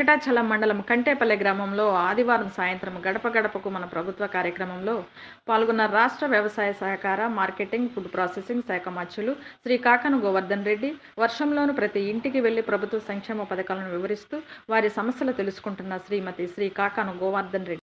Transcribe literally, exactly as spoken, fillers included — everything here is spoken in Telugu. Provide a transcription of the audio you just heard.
వెంకటాచలం మండలం కంటేపల్లె గ్రామంలో ఆదివారం సాయంత్రం గడప గడపకు మన ప్రభుత్వ కార్యక్రమంలో పాల్గొన్న రాష్ట్ర వ్యవసాయ సహకార మార్కెటింగ్ ఫుడ్ ప్రాసెసింగ్ శాఖ మంత్రులు శ్రీ కాకను గోవర్ధన్ రెడ్డి వర్షంలోను ప్రతి ఇంటికి వెళ్లి ప్రభుత్వ సంక్షేమ పథకాలను వివరిస్తూ వారి సమస్యలు తెలుసుకుంటున్న శ్రీమతి శ్రీ కాకను గోవర్ధన్ రెడ్డి